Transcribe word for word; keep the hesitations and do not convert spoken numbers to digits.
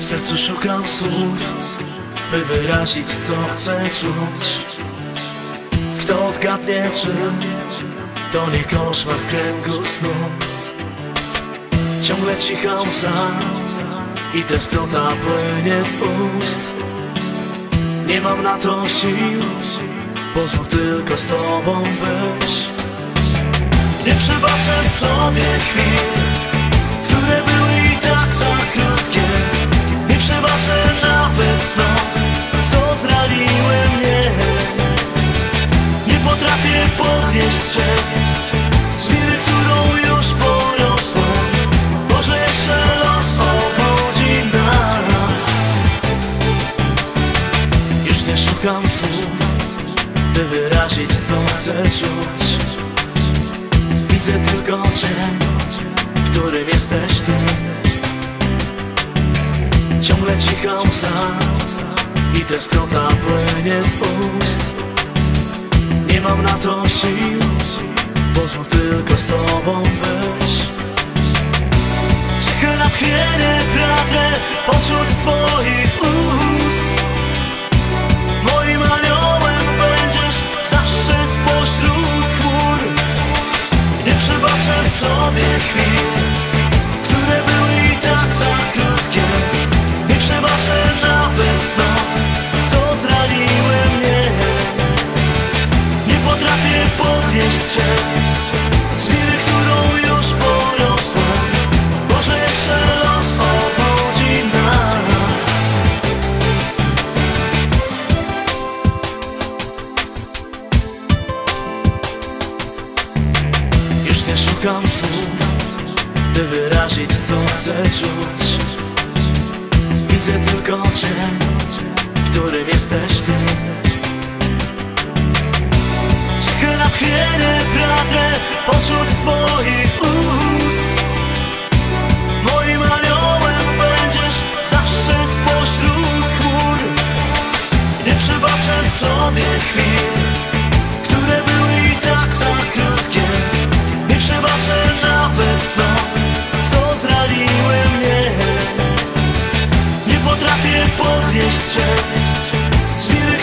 sercu szukam słów, by wyrazić, co chcę czuć. Kto odgadnie, czy to nie koszmar kręgu snu? Ciągle cicha łza i tęsknota płynie z ust. Nie mam na to sił, pozwól tylko z tobą być. Nie przebaczę sobie chwil, które były i tak za krótkie. Nie przebaczę nawet snom, co zraniły mnie. Nie potrafię podnieść się z miry, którą już poniosłem. Może jeszcze los obudzi nas. Już nie szukam słów, by wyrazić, co chcę czuć. Widzę tylko cień, którym jesteś ty. Ciągle cicha łza i tęsknota płynie z ust. Nie mam na to sił, pozwól tylko z tobą być. Ciche natchnienie pragnę poczuć z twoich ust. Moim aniołem będziesz zawsze spośród chmur. Nie przebaczę sobie chwil, które były i tak za krótkie. Nie przebaczę nawet snom, co zraniły mnie. Nie potrafię podnieść się z miry, którą już poniosłem. Może jeszcze los obudzi nas. Już nie szukam słów, by wyrazić, co chcę czuć. Widzę tylko cień, którym jesteś ty. Ciche natchnienie pragnę poczuć z twoich ust. Moim aniołem będziesz zawsze spośród chmur. Nie przebaczę sobie chwil, które były i tak za krótkie. Nie przebaczę nawet snom, co zraniły mnie. Nie potrafię podnieść się z miry,